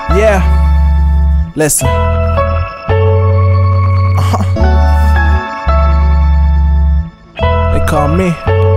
Yeah, listen. They call me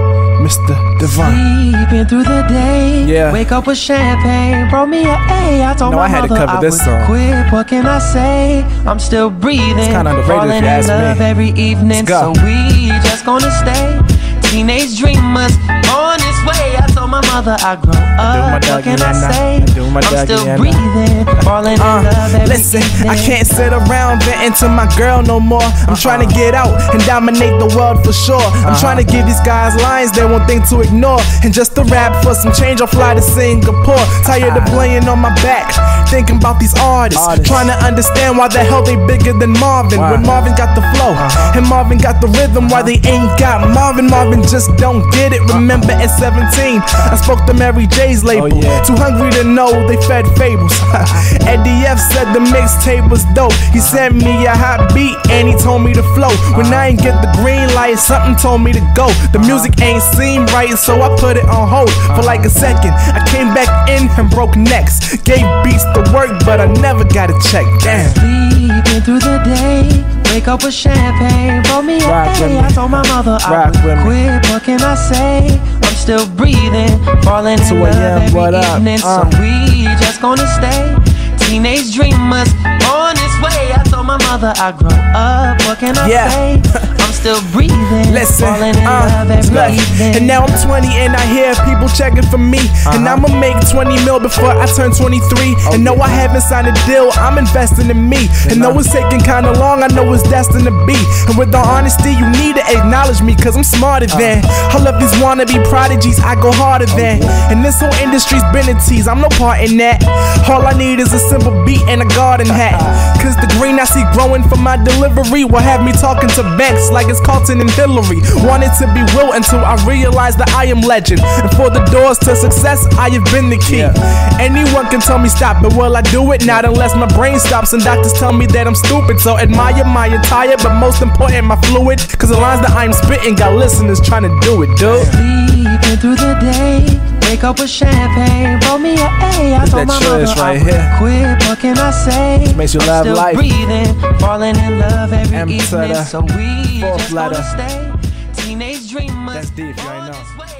Mr. Divine. Sleeping through the day, Yeah. wake up with champagne, brought me an A. I told No, my I had to mother cover I this would song. quit. What can I say? I'm still breathing, kinda underrated falling if you in ask me. love every evening. Let's go. So we just gonna stay teenage dreamers on this way. I told my mother I grow up. What can I say? I'm still breathing, falling in love every Listen, evening. I can't sit around venting to my girl no more. I'm trying to get out and dominate the world for sure. I'm trying to give these guys lines they won't think to ignore. And just to rap for some change, I'll fly to Singapore. Tired of laying on my back, thinking about these artists. Trying to understand why the hell they bigger than Marvin. When Marvin got the flow and Marvin got the rhythm, why they ain't got Marvin. Marvin just don't get it. Remember at 17, I spoke to Mary J's label. Too hungry to know they fed fables. Eddie F said the mixtape was dope. He sent me a hot beat and he told me to flow. When I ain't get the green light, something told me to go. The music ain't seem right, so I put it on hold for like a second. I came back in and broke necks. Gave beats to work, but I never got a check. Damn. Sleeping through the day, wake up with champagne, brought me a A. I told my mother I would quit. What can I say? I'm still breathing, falling in love every evening. So we just gonna stay teenage dreamers on this way. I told my mother I grow up. What can I say? I'm still breathing, Listen, falling in love every evening. and now I'm 20 and I hear people checking for me. And I'ma make 20 mil before I turn 23. And no, I haven't signed a deal, I'm investing in me. And though it's taking kinda long, I know it's destined to be. And with all honesty, you need to acknowledge me, cause I'm smarter than all of these wannabe prodigies, I go harder than. And this whole industry's been a tease, I'm no part in that. All I need is a simple beat and a garden hat. Cause the green I see growing from my delivery will have me talking to banks like it's Carlton and Hillary. Wanted to be Will until I realized that I am legend. And for the doors to success, I have been the key. Anyone can tell me stop, but will I do it? Not unless my brain stops and doctors tell me that I'm stupid. So admire my attire, but most important my fluid. Cause the lines that I'm spitting got listeners trying to do it, dude. Sleeping through the day, wake up with champagne, brought me an A. I told my mother I would quit. What can I say? Makes you I'm love still life. breathing, falling in love every M to evening. the So we fourth just letter. gonna stay teenage dreamers. That's deep, you ain't know.